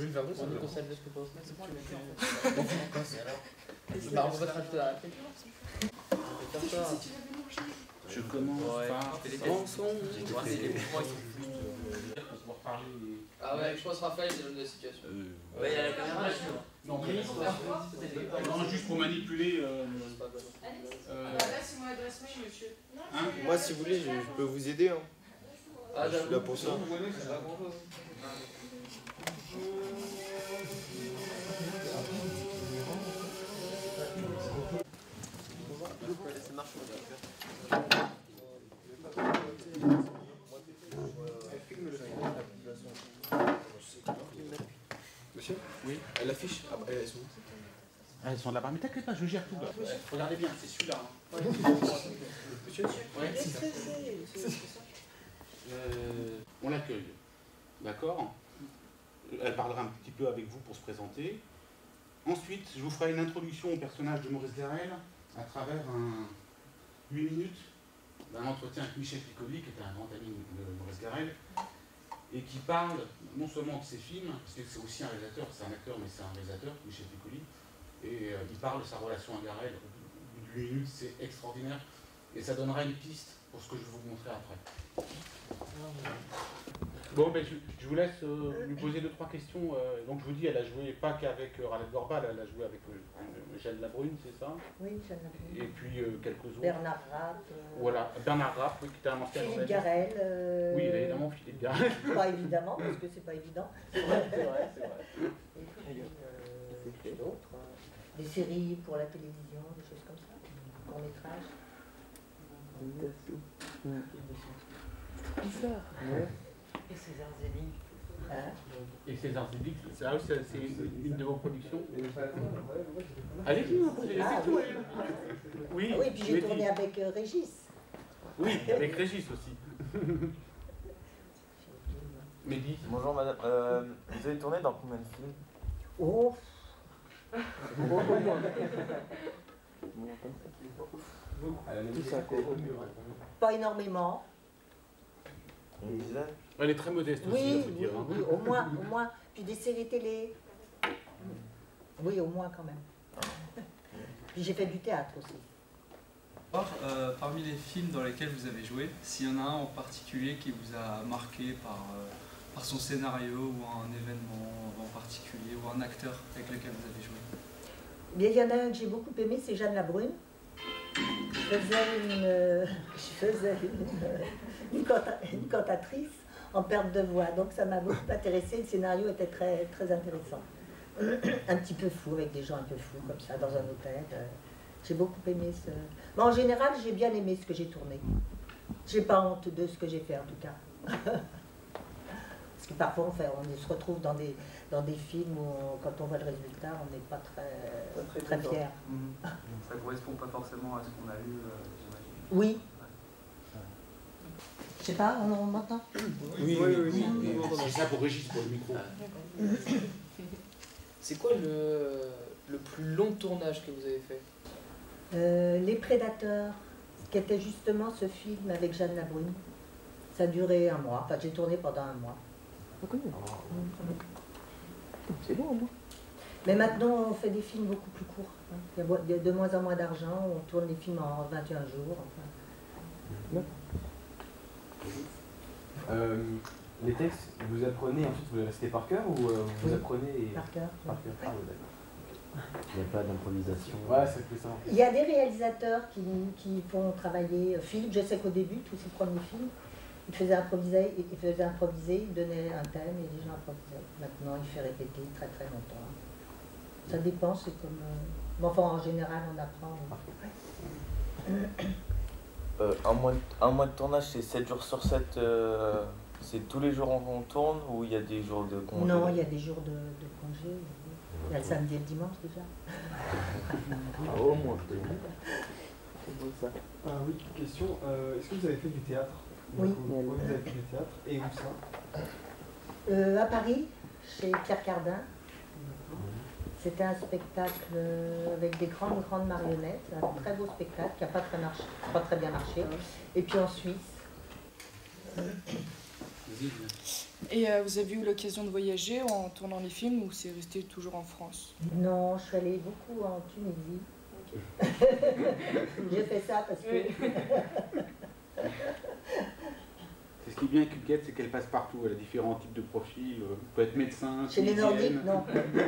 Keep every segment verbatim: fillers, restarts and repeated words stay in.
Une vers deux, c'est une conseil de ce que tu penses. C'est bon, le bah, on va te rajouter la réplique. Je commence ouais. par Rançon. Ah ouais, je pense Raphaël, c'est l'homme de la situation. Euh... Ouais, il y a la caméra. Non, non, juste pour manipuler. Euh... Euh... Là, c'est mon adresse mail, monsieur. Hein? Moi, si vous voulez, je, je peux vous aider. Hein. Ah, je suis là pour ça. Monsieur? Oui. Elle affiche? Ah, bah, elles sont où? Ah, elles sont là-bas, mais t'inquiète pas, je gère tout là. Regardez bien, c'est celui-là. Hein. Monsieur? Ouais. Euh, on l'accueille, d'accord? Elle parlera un petit peu avec vous pour se présenter. Ensuite, je vous ferai une introduction au personnage de Maurice Garrel à travers un huit minutes d'un entretien avec Michel Piccoli, qui était un grand ami de Maurice Garrel, et qui parle non seulement de ses films, parce que c'est aussi un réalisateur, c'est un acteur, mais c'est un réalisateur, Michel Piccoli, et euh, il parle de sa relation à Garrel. huit minutes, c'est extraordinaire, et ça donnera une piste pour ce que je vais vous montrer après. Bon, ben, je, je vous laisse euh, lui poser deux, trois questions. Euh, donc je vous dis, elle a joué pas qu'avec euh, Ralph Gorbal, elle a joué avec euh, Jeanne Labrune, c'est ça? Oui, Jeanne Labrune. Et puis euh, quelques autres. Bernard Rapp. Euh... Voilà, Bernard Rapp, oui, qui était un ancien Philippe journaliste. Garrel. Euh... Oui, évidemment, Philippe Garrel. Pas évidemment, parce que c'est pas évident. C'est vrai, c'est vrai, c'est vrai. Et puis euh, d'autres. Euh, des séries pour la télévision, des choses comme ça. Court métrage. Ouais. Et César Zélig. Hein? Et César Zélig, c'est une, une de vos productions. Allez-y, vous posez des Ah, questions. oui. Oui, Ah oui, puis j'ai Mehdi. tourné avec euh, Régis. Oui, avec Régis aussi. Mehdi. Bonjour madame, euh, vous avez tourné dans combien de films? Oh. Pas énormément. Une dizaine? Elle est très modeste aussi, Oui, il faut oui, dire. Hein. oui, au moins, au moins. Puis des séries télé. Oui, au moins quand même. Puis j'ai fait du théâtre aussi. Alors, euh, parmi les films dans lesquels vous avez joué, s'il y en a un en particulier qui vous a marqué par, euh, par son scénario ou un événement en particulier ou un acteur avec lequel vous avez joué? Bien, il y en a un que j'ai beaucoup aimé, c'est Jeanne Labrune. Je faisais une, euh, je faisais une, une, canta, une cantatrice en perte de voix, donc ça m'a beaucoup intéressé. Le scénario était très, très intéressant. Un petit peu fou, avec des gens un peu fous, comme ça, dans un hôtel. J'ai beaucoup aimé ce... Mais en général, j'ai bien aimé ce que j'ai tourné. J'ai pas honte de ce que j'ai fait, en tout cas. Parce que parfois, on, fait, on se retrouve dans des, dans des films où, on, quand on voit le résultat, on n'est pas très, pas très, très fiers. Mmh. Ça ne correspond pas forcément à ce qu'on a eu, euh, j'imagine. Oui. Ouais. Je sais pas, on, on m'entend? Oui, oui, oui. oui, oui. C'est ça pour Régis, pour le micro. C'est quoi le, le plus long tournage que vous avez fait? euh, Les Prédateurs, qui était justement ce film avec Jeanne Labrune. Ça a duré un mois, enfin j'ai tourné pendant un mois. C'est bon, moi. Mais maintenant on fait des films beaucoup plus courts. Hein. Il y a de moins en moins d'argent, on tourne les films en vingt et un jours. Enfin. Euh, les textes, vous apprenez, ensuite vous les restez par cœur ou euh, vous Oui. apprenez et... Par cœur. Par cœur. Ah, ouais, d'accord. Il n'y a pas d'improvisation. Ouais, c'est plus ça. Il y a des réalisateurs qui, qui font travailler. Philippe, je sais qu'au début, tous ses premiers films, il faisait improviser, il faisait improviser, il donnait un thème et les gens improvisaient. Maintenant, il fait répéter très très longtemps. Ça dépend, c'est comme... Euh... Mais enfin, en général, on apprend. Euh, un, mois de, un mois de tournage, c'est sept jours sur sept, euh, c'est tous les jours qu'on tourne ou il y a des jours de congé? Non, il y a des jours de, de congé. Il y a le samedi et le dimanche déjà. Ah, au moins, je te dis. C'est beau ça. Ah oui, question. Euh, Est-ce que vous avez fait du théâtre? Oui. Vous, vous avez fait du théâtre. Et où ça? euh, À Paris, chez Pierre Cardin. C'était un spectacle avec des grandes, grandes marionnettes, un très beau spectacle qui n'a pas, pas très bien marché. Et puis en Suisse. Et euh, vous avez eu l'occasion de voyager en tournant les films ou c'est resté toujours en France? Non, je suis allée beaucoup en Tunisie. J'ai fait ça parce que... C'est ce qui est bien avec Huguette, c'est qu'elle passe partout. Elle a différents types de profils. Elle peut être médecin, Chez les Nordiques, non.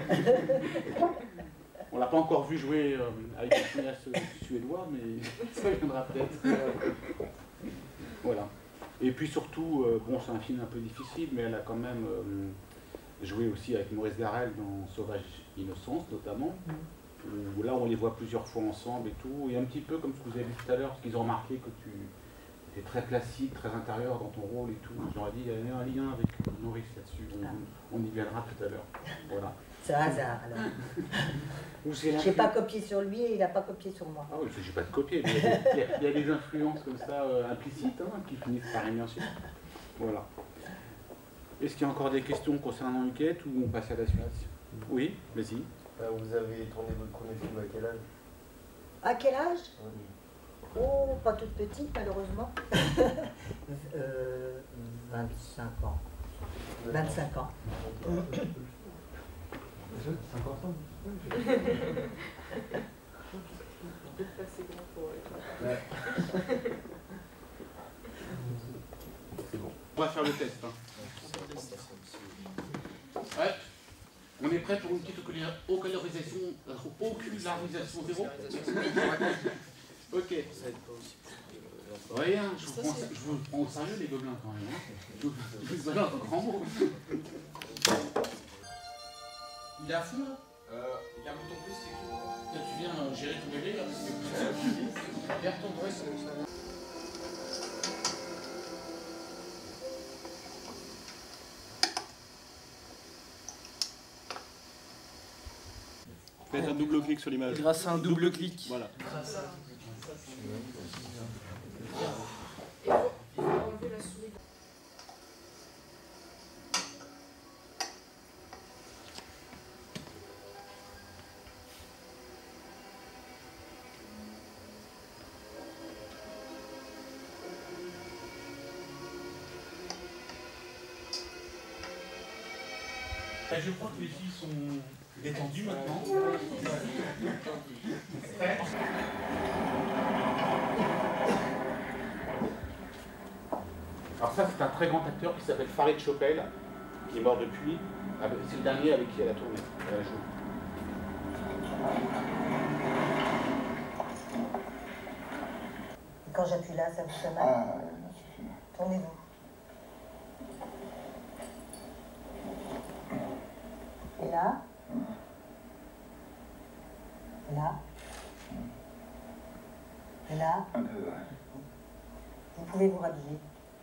On l'a pas encore vu jouer euh, avec des cinéastes suédois, mais ça viendra peut-être. Voilà. Et puis surtout, euh, bon, c'est un film un peu difficile, mais elle a quand même euh, joué aussi avec Maurice Garrel dans Sauvage Innocence, notamment. Où là, on les voit plusieurs fois ensemble et tout. Et un petit peu comme ce que vous avez dit tout à l'heure, parce qu'ils ont remarqué que tu es très classique, très intérieur dans ton rôle et tout. J'aurais dit, il y avait un lien avec Maurice là-dessus. On, on y viendra tout à l'heure. Voilà. C'est un hasard, alors. Je n'ai pas copié sur lui et il n'a pas copié sur moi. Ah oui, je n'ai pas de copier, mais il y, a, il, y a, il y a des influences comme ça, euh, implicites, hein, qui finissent par émerger. Voilà. Est-ce qu'il y a encore des questions concernant Huguette ou on passe à la suite? Oui, vas-y. Vous avez tourné votre premier film à quel âge? À quel âge? Oui. Oh, pas toute petite, malheureusement. euh, vingt-cinq ans. vingt-cinq ans. cinquante ans. C'est bon. On va faire le test. Hein. Ouais. On est prêt pour une petite ocularisation, ocularisation zéro. Ok. Rien, je vous, prends, je vous prends au sérieux les gobelins quand même. Hein. Je vous donne un grand mot. Il est à fond là euh, Il y a un bouton plus, c'est tout. Là, tu viens euh, gérer ton bébé là parce que... Vers ton ouais, ça va. Faites un double clic sur l'image. Grâce à un double clic. Voilà. Grâce à... Et il faut enlever la souris. Je crois que les filles sont détendues maintenant. Alors ça, c'est un très grand acteur qui s'appelle Farid Chopel, qui est mort depuis. C'est le dernier avec qui elle a tourné. Elle a joué. Quand j'appuie là, ça vous fait mal? Ah, tournez-vous. Et là? Et là? Et là? Un peu, ouais. Vous pouvez vous rhabiller.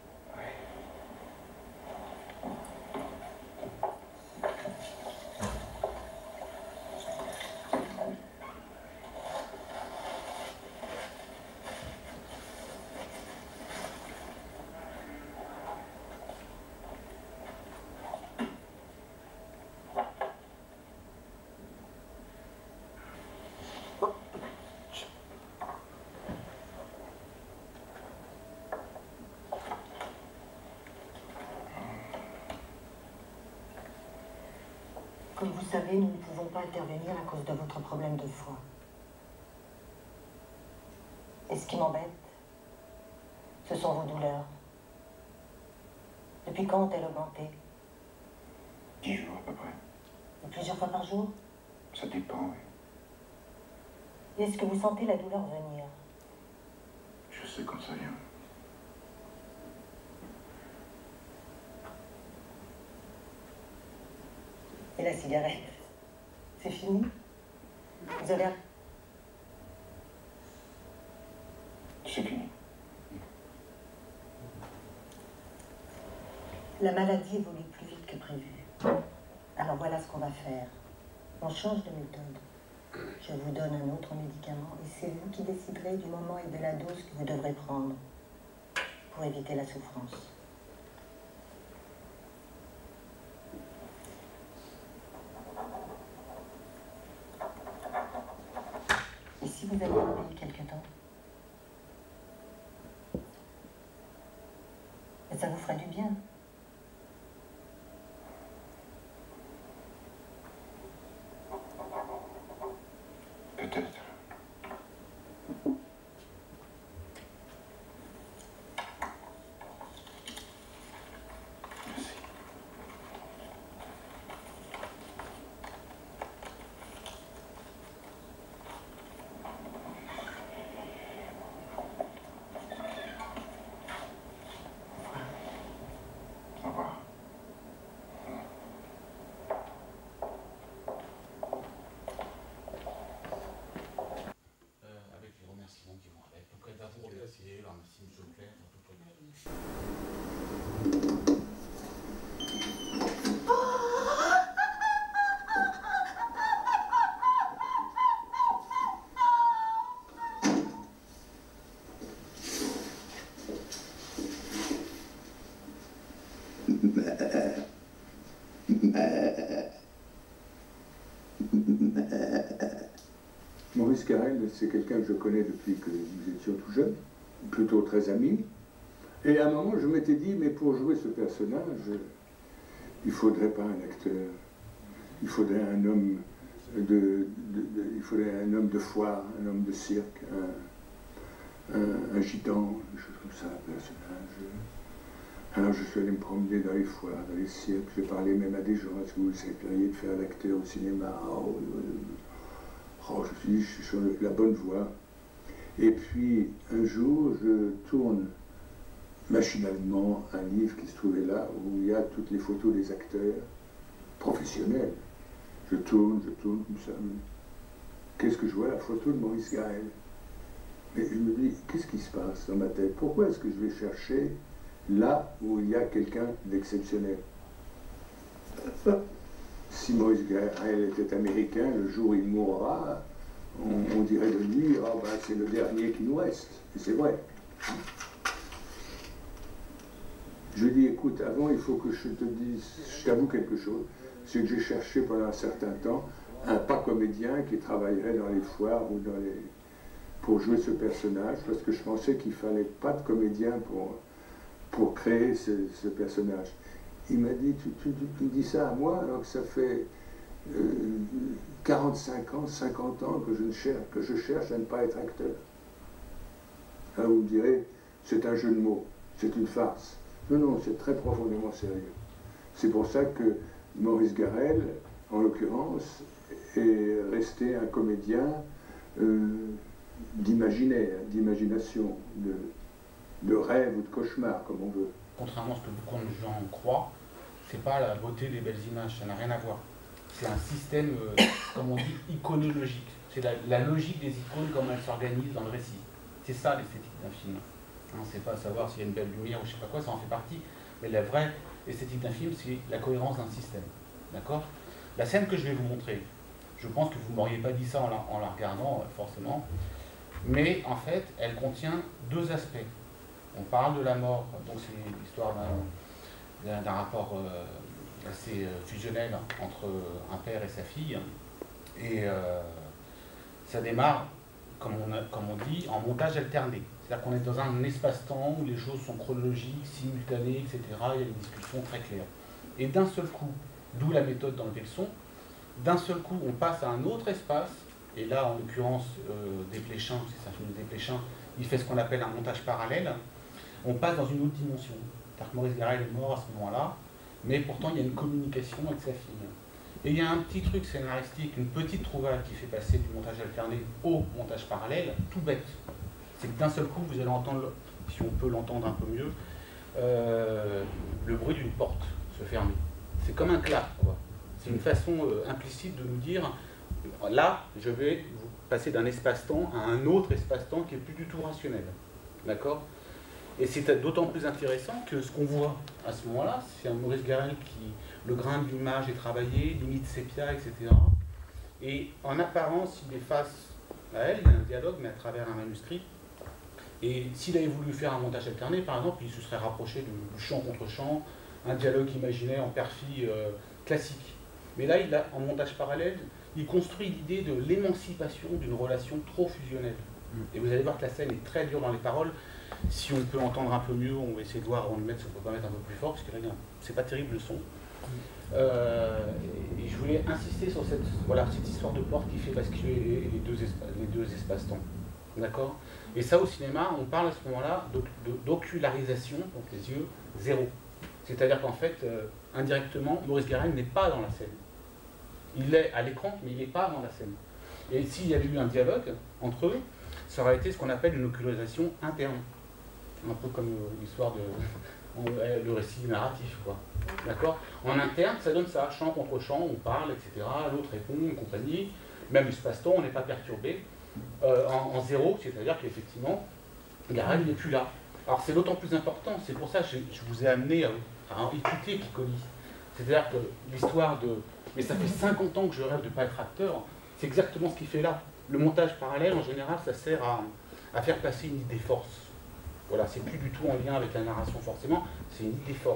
Comme vous savez, nous ne pouvons pas intervenir à cause de votre problème de foie. Et ce qui m'embête, ce sont vos douleurs. Depuis quand ont-elles augmenté? Dix jours à peu près. Et plusieurs fois par jour? Ça dépend, oui. Et est-ce que vous sentez la douleur venir? Je sais quand ça vient. Et la cigarette? C'est fini? Vous avez... C'est fini. La maladie évolue plus vite que prévu. Alors voilà ce qu'on va faire. On change de méthode. Je vous donne un autre médicament et c'est vous qui déciderez du moment et de la dose que vous devrez prendre pour éviter la souffrance. Et si vous avez oublié quelque temps, ça vous ferait du bien. Maurice Garrel, c'est quelqu'un que je connais depuis que nous étions tout jeunes, plutôt très amis. Et à un moment, je m'étais dit, mais pour jouer ce personnage, il ne faudrait pas un acteur, il faudrait un homme de, de, de, il faudrait un homme de foire, un homme de cirque, un, un, un gitan, des choses comme ça, un personnage. Alors je suis allé me promener dans les foires, dans les cirques, j'ai parlé même à des gens, est-ce que vous essayeriez de faire l'acteur au cinéma? Oh, oh, je me suis dit, je suis sur la bonne voie. Et puis un jour, je tourne machinalement un livre qui se trouvait là, où il y a toutes les photos des acteurs professionnels. Je tourne, je tourne comme ça. Qu'est-ce que je vois? La photo de Maurice Garrel. Mais je me dis, qu'est-ce qui se passe dans ma tête? Pourquoi est-ce que je vais chercher là où il y a quelqu'un d'exceptionnel? Si Maurice Garrel était américain, le jour où il mourra, on, on dirait de lui, oh ben, c'est le dernier qui nous reste. Et c'est vrai. Je dis, écoute, avant, il faut que je te dise, je t'avoue quelque chose, c'est que j'ai cherché pendant un certain temps un pas comédien qui travaillerait dans les foires ou dans les... pour jouer ce personnage, parce que je pensais qu'il ne fallait pas de comédien pour, pour créer ce, ce personnage. Il m'a dit, tu, tu, tu, tu dis ça à moi, alors que ça fait euh, quarante-cinq ans, cinquante ans que je, ne cherche, que je cherche à ne pas être acteur. Alors vous me direz, c'est un jeu de mots, c'est une farce. Non, non, c'est très profondément sérieux. C'est pour ça que Maurice Garrel, en l'occurrence, est resté un comédien euh, d'imaginaire, d'imagination, de, de rêve ou de cauchemar, comme on veut. Contrairement à ce que beaucoup de gens croient, c'est pas la beauté des belles images, ça n'a rien à voir. C'est un système, euh, comme on dit, iconologique. C'est la, la logique des icônes, comment elles s'organisent dans le récit. C'est ça l'esthétique d'un film. Hein, c'est pas savoir s'il y a une belle lumière ou je sais pas quoi, ça en fait partie. Mais la vraie esthétique d'un film, c'est la cohérence d'un système. D'accord? La scène que je vais vous montrer, je pense que vous ne m'auriez pas dit ça en la, en la regardant, forcément. Mais en fait, elle contient deux aspects. On parle de la mort, donc c'est l'histoire d'un d'un rapport euh, assez fusionnel entre un père et sa fille. Et euh, ça démarre, comme on, a, comme on dit, en montage alterné. C'est-à-dire qu'on est dans un espace-temps où les choses sont chronologiques, simultanées, et cetera. Il y a des discussions très claires. Et d'un seul coup, d'où la méthode d'enlever le son, d'un seul coup, on passe à un autre espace. Et là, en l'occurrence, euh, Desplechin, c'est un film de Desplechin, il fait ce qu'on appelle un montage parallèle. On passe dans une autre dimension. C'est-à-dire que Maurice Garrel est mort à ce moment-là, mais pourtant il y a une communication avec sa fille. Et il y a un petit truc scénaristique, une petite trouvaille qui fait passer du montage alterné au montage parallèle, tout bête. C'est que d'un seul coup, vous allez entendre, si on peut l'entendre un peu mieux, euh, le bruit d'une porte se fermer. C'est comme un clap, quoi. C'est une façon euh, implicite de nous dire, là, je vais vous passer d'un espace-temps à un autre espace-temps qui est plus du tout rationnel. D'accord? Et c'est d'autant plus intéressant que ce qu'on voit à ce moment-là, c'est un Maurice Garrel qui, le grain de l'image est travaillé, limite sépia, et cetera. Et en apparence, il est face à elle, il y a un dialogue, mais à travers un manuscrit. Et s'il avait voulu faire un montage alterné, par exemple, il se serait rapproché du chant contre chant, un dialogue imaginaire en perfie euh, classique. Mais là, il a, en montage parallèle, il construit l'idée de l'émancipation d'une relation trop fusionnelle. Et vous allez voir que la scène est très dure dans les paroles. Si on peut entendre un peu mieux, on va essayer de voir, on va mettre, si on peut pas mettre un peu plus fort, parce que là, c'est pas terrible le son. Euh, et, et je voulais insister sur cette, voilà, cette histoire de porte qui fait basculer les, les deux, espa les deux espaces-temps. D'accord? Et ça, au cinéma, on parle à ce moment-là d'ocularisation, donc les yeux, zéro. C'est-à-dire qu'en fait, euh, indirectement, Maurice Garrel n'est pas dans la scène. Il est à l'écran, mais il n'est pas dans la scène. Et s'il y avait eu un dialogue entre eux, ça aurait été ce qu'on appelle une ocularisation interne. Un peu comme euh, l'histoire de euh, le récit narratif, quoi. D'accord? En interne, ça donne ça, chant contre chant, on parle, et cetera. L'autre répond, et compagnie. Même l'espace-temps, on n'est pas perturbé. Euh, en, en zéro, c'est-à-dire qu'effectivement, Garrel n'est plus là. Alors c'est d'autant plus important, c'est pour ça que je, je vous ai amené à, à écouter Piccoli. C'est-à-dire que l'histoire de... Mais ça fait cinquante ans que je rêve de ne pas être acteur, c'est exactement ce qu'il fait là. Le montage parallèle, en général, ça sert à, à faire passer une idée force. Voilà, c'est plus du tout en lien avec la narration forcément, c'est une idée force.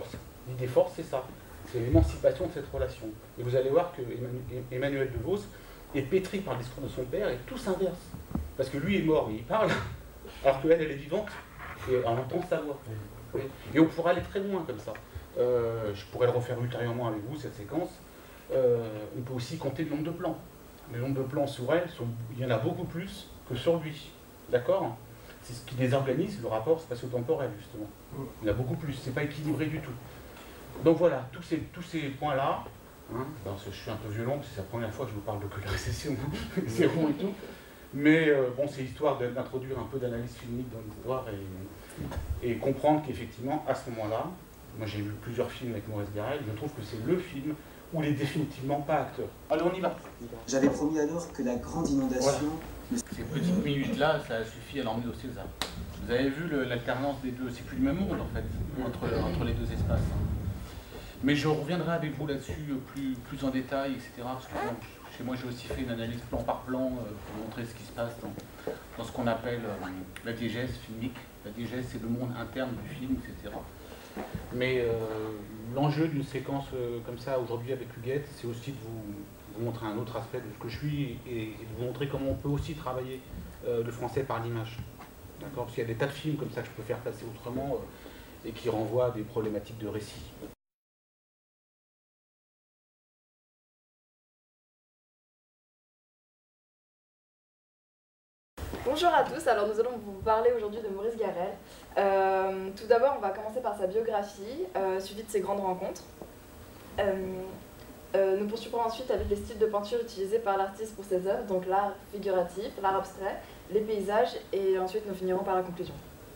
L'idée force, c'est ça. C'est l'émancipation de cette relation. Et vous allez voir que Emmanuel DeVos est pétri par le discours de son père et tout s'inverse. Parce que lui est mort et il parle, alors qu'elle, elle est vivante et on entend sa voix. Et on pourra aller très loin comme ça. Euh, je pourrais le refaire ultérieurement avec vous, cette séquence. Euh, on peut aussi compter le nombre de plans. Le nombre de plans sur elle, sont, il y en a beaucoup plus que sur lui. D'accord? C'est ce qui désorganise le rapport spatio-temporel, justement. Il y en a beaucoup plus, c'est pas équilibré du tout. Donc voilà, tous ces, tous ces points-là, hein, je suis un peu violent, c'est la première fois que je vous parle de colorisation, c'est rond et tout, mais euh, bon, c'est histoire d'introduire un peu d'analyse filmique dans l'histoire et, et comprendre qu'effectivement, à ce moment-là, moi j'ai vu plusieurs films avec Maurice Garrel, je trouve que c'est le film où il n'est définitivement pas acteur. Allez, on y va. J'avais promis alors que la grande inondation... Voilà. Ces petites minutes-là, ça suffit à l'emmener au César. Vous avez vu l'alternance des deux, c'est plus le même monde en fait, entre, entre les deux espaces. Mais je reviendrai avec vous là-dessus plus, plus en détail, et cetera. Parce que bon, chez moi, j'ai aussi fait une analyse plan par plan euh, pour montrer ce qui se passe dans, dans ce qu'on appelle euh, la diégèse filmique. La diégèse, c'est le monde interne du film, et cetera. Mais euh, l'enjeu d'une séquence euh, comme ça aujourd'hui avec Huguette, c'est aussi de vous, vous montrer un autre aspect de ce que je suis et, et de vous montrer comment on peut aussi travailler euh, le français par l'image. D'accord ? Parce qu'il y a des tas de films comme ça que je peux faire passer autrement euh, et qui renvoient à des problématiques de récit. Bonjour à tous, alors nous allons vous parler aujourd'hui de Maurice Garrel. Euh, tout d'abord, on va commencer par sa biographie, euh, suivie de ses grandes rencontres. Euh, euh, nous poursuivrons ensuite avec les styles de peinture utilisés par l'artiste pour ses œuvres, donc l'art figuratif, l'art abstrait, les paysages, et ensuite nous finirons par la conclusion.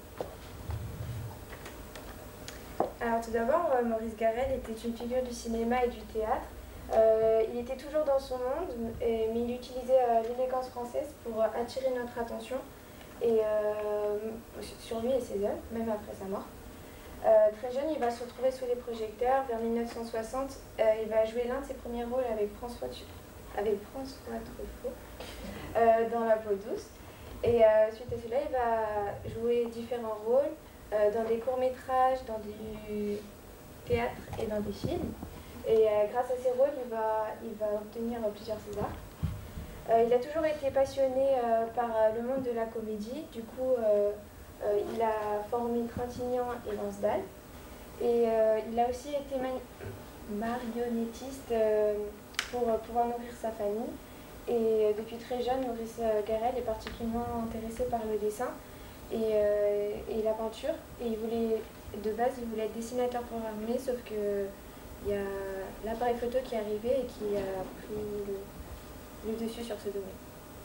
Alors tout d'abord, euh, Maurice Garrel était une figure du cinéma et du théâtre. Euh, il était toujours dans son monde, et, mais il utilisait euh, l'élégance française pour euh, attirer notre attention et, euh, sur lui et ses œuvres, même après sa mort. Euh, très jeune, il va se retrouver sous les projecteurs. Vers mille neuf cent soixante, euh, il va jouer l'un de ses premiers rôles avec François, avec François Truffaut euh, dans La peau douce. Et euh, suite à cela, il va jouer différents rôles euh, dans des courts-métrages, dans du théâtre et dans des films. Et euh, grâce à ses rôles, il va, il va obtenir euh, plusieurs Césars. Euh, il a toujours été passionné euh, par euh, le monde de la comédie. Du coup, euh, euh, il a formé Trintignant et Lansdale. Et euh, il a aussi été marionnettiste euh, pour euh, pouvoir nourrir sa famille. Et euh, depuis très jeune, Maurice Garrel est particulièrement intéressé par le dessin et, euh, et la peinture. Et il voulait, de base, il voulait être dessinateur programmé, sauf que il y a l'appareil photo qui est arrivé et qui a pris le, le dessus sur ce domaine.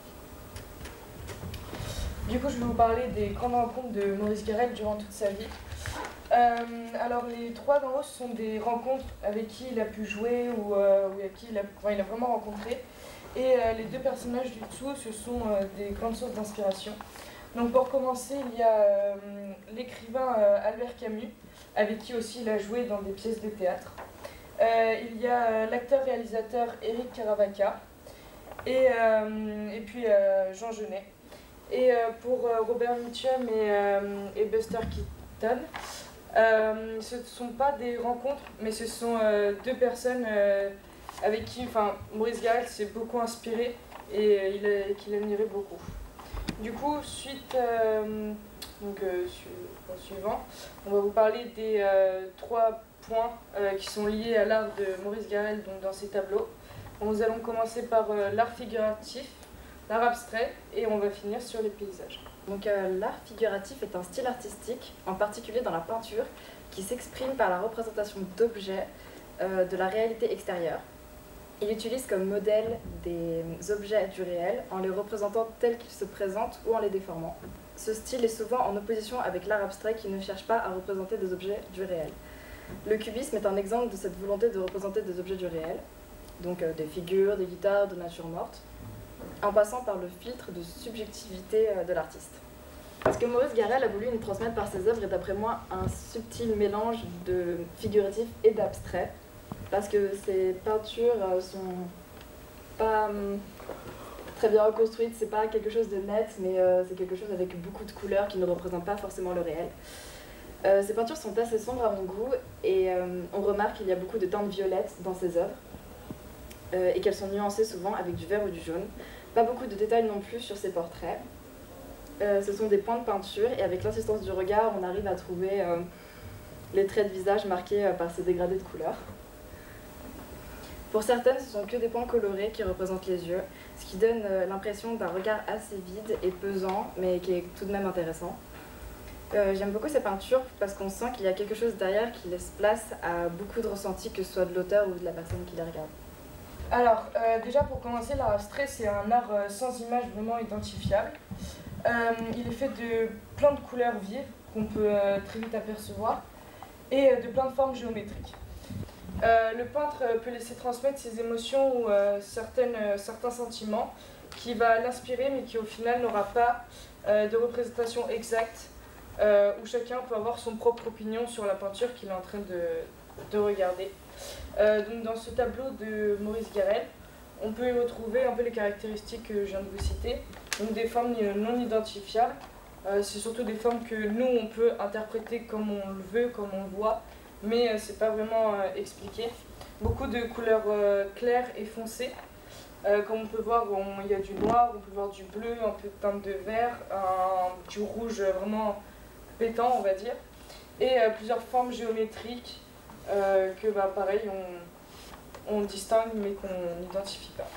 Du coup, je vais vous parler des grandes rencontres de Maurice Garrel durant toute sa vie. Euh, alors, les trois d'en haut sont des rencontres avec qui il a pu jouer ou euh, avec qui il a, enfin, il a vraiment rencontré. Et euh, les deux personnages du dessous, ce sont euh, des grandes sources d'inspiration. Donc, pour commencer, il y a euh, l'écrivain euh, Albert Camus, avec qui aussi il a joué dans des pièces de théâtre. Euh, il y a euh, l'acteur-réalisateur Éric Caravaca et, euh, et puis euh, Jean Genet. Et euh, pour euh, Robert Mitchum et, euh, et Buster Keaton, euh, ce ne sont pas des rencontres, mais ce sont euh, deux personnes euh, avec qui enfin, Maurice Garrel s'est beaucoup inspiré et euh, il a, qu'il admirait beaucoup. Du coup, suite euh, donc, euh, su, au suivant, on va vous parler des euh, trois points euh, qui sont liés à l'art de Maurice Garrel donc dans ses tableaux. Donc, nous allons commencer par euh, l'art figuratif, l'art abstrait et on va finir sur les paysages. Donc euh, l'art figuratif est un style artistique, en particulier dans la peinture, qui s'exprime par la représentation d'objets euh, de la réalité extérieure. Il utilise comme modèle des objets du réel en les représentant tels qu'ils se présentent ou en les déformant. Ce style est souvent en opposition avec l'art abstrait qui ne cherche pas à représenter des objets du réel. Le cubisme est un exemple de cette volonté de représenter des objets du réel, donc euh, des figures, des guitares, de nature morte, en passant par le filtre de subjectivité euh, de l'artiste. Ce que Maurice Garrel a voulu nous transmettre par ses œuvres est d'après moi un subtil mélange de figuratif et d'abstrait, parce que ses peintures euh, sont pas hum, très bien reconstruites, c'est pas quelque chose de net, mais euh, c'est quelque chose avec beaucoup de couleurs qui ne représentent pas forcément le réel. Euh, ces peintures sont assez sombres à mon goût et euh, on remarque qu'il y a beaucoup de teintes violettes dans ses œuvres euh, et qu'elles sont nuancées souvent avec du vert ou du jaune. Pas beaucoup de détails non plus sur ses portraits. Euh, ce sont des points de peinture et avec l'assistance du regard, on arrive à trouver euh, les traits de visage marqués euh, par ces dégradés de couleurs. Pour certaines, ce sont que des points colorés qui représentent les yeux, ce qui donne euh, l'impression d'un regard assez vide et pesant, mais qui est tout de même intéressant. Euh, J'aime beaucoup ces peintures parce qu'on sent qu'il y a quelque chose derrière qui laisse place à beaucoup de ressentis, que ce soit de l'auteur ou de la personne qui les regarde. Alors, euh, déjà pour commencer, l'art abstrait, c'est un art euh, sans image vraiment identifiable. Euh, il est fait de plein de couleurs vives qu'on peut euh, très vite apercevoir et euh, de plein de formes géométriques. Euh, le peintre euh, peut laisser transmettre ses émotions ou euh, certaines, euh, certains sentiments qui va l'inspirer mais qui au final n'aura pas euh, de représentation exacte euh, où chacun peut avoir son propre opinion sur la peinture qu'il est en train de, de regarder. Euh, donc dans ce tableau de Maurice Garrel, on peut y retrouver un peu les caractéristiques que je viens de vous citer, donc des formes non identifiables. Euh, c'est surtout des formes que nous on peut interpréter comme on le veut, comme on le voit, mais euh, c'est pas vraiment euh, expliqué. Beaucoup de couleurs euh, claires et foncées, euh, comme on peut voir, on, il y a du noir, on peut voir du bleu, un peu de teinte de vert, un, du rouge vraiment pétant on va dire, et euh, plusieurs formes géométriques euh, que bah, pareil on, on distingue mais qu'on n'identifie pas.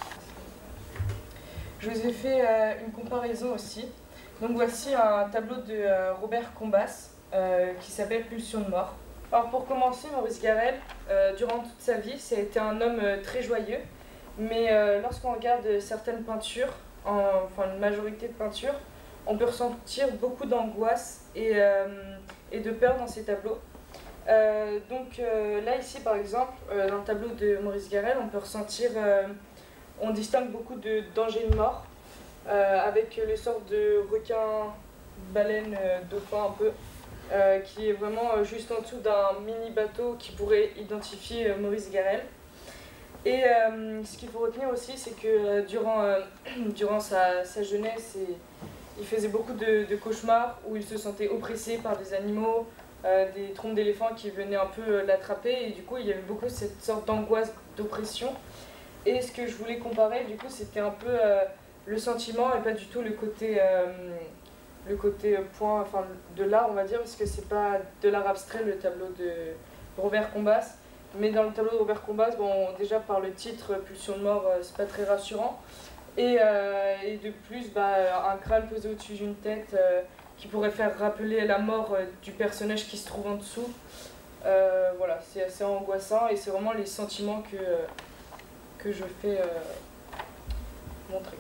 Je vous ai fait euh, une comparaison aussi. Donc voici un tableau de euh, Robert Combas euh, qui s'appelle Pulsion de mort. Alors pour commencer, Maurice Garrel, euh, durant toute sa vie, ça a été un homme euh, très joyeux, mais euh, lorsqu'on regarde certaines peintures, en, enfin une majorité de peintures, on peut ressentir beaucoup d'angoisse et, euh, et de peur dans ces tableaux. Euh, donc euh, là ici par exemple, euh, dans le tableau de Maurice Garrel, on peut ressentir, euh, on distingue beaucoup de dangers de mort, euh, avec les sortes de requins, baleines, euh, dauphins un peu, euh, qui est vraiment euh, juste en dessous d'un mini bateau qui pourrait identifier euh, Maurice Garrel. Et euh, ce qu'il faut retenir aussi, c'est que euh, durant, euh, durant sa, sa jeunesse, et, il faisait beaucoup de, de cauchemars où il se sentait oppressé par des animaux, euh, des trompes d'éléphants qui venaient un peu euh, l'attraper, et du coup il y avait beaucoup cette sorte d'angoisse, d'oppression. Et ce que je voulais comparer, du coup, c'était un peu euh, le sentiment et pas du tout le côté, euh, le côté point, enfin de l'art on va dire, parce que c'est pas de l'art abstrait le tableau de Robert Combas. Mais dans le tableau de Robert Combas, bon, déjà par le titre Pulsion de mort, c'est pas très rassurant. Et, euh, et de plus, bah, un crâne posé au-dessus d'une tête euh, qui pourrait faire rappeler la mort euh, du personnage qui se trouve en dessous. Euh, voilà, c'est assez angoissant et c'est vraiment les sentiments que, euh, que je fais euh, montrer.